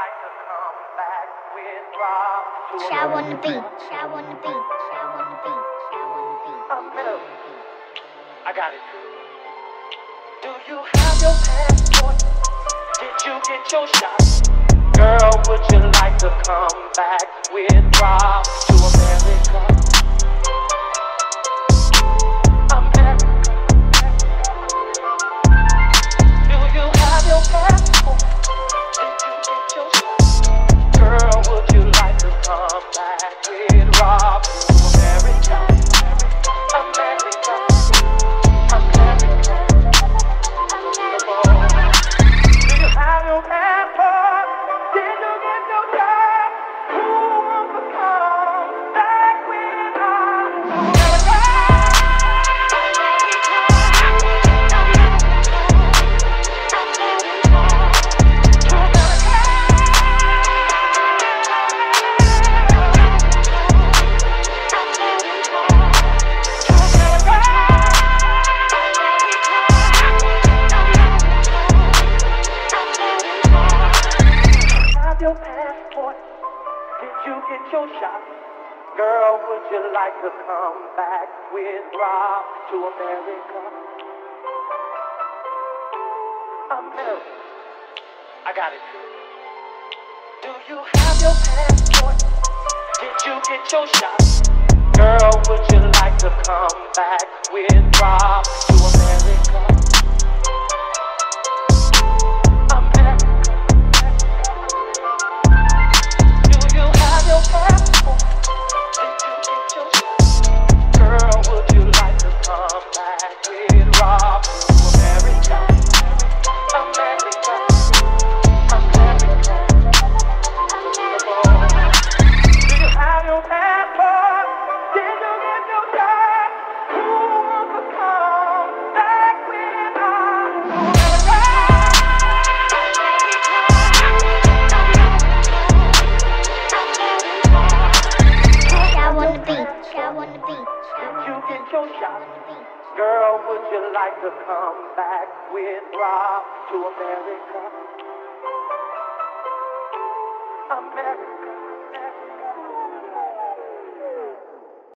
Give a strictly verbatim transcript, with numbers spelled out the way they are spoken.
like to come back with Rob to Shower on the beat, shower on the beat, shower on the beat, shower on the beat. a middle? I got it. Do you have your passport? Did you get your shot? Girl, would you like to come back with Rob to America? America. Do you have your passport? Did you get your shot? Girl, would you like to come back with Rob to America? America. America. Do you have your passport? Did you get your job? Who wants to come back with us to America? To America. Have your passport? Did you get your shot? Girl, would you like to come back with Rob to America? America. I got it. Do you have your passport? Did you get your shot? Girl, would you like to come back with Rob to America? America. Do you have your passport? Did you get your shot? Girl, would you like to come back with Rob to America? America. America. Do you have your passport? Did you get your shot? Who wants to come back with us to America? Shower on the beat, shower on the beat, shower Did you on the get beat, your shower shot? on the beat. Girl, would you like to come back with Rob to America? America.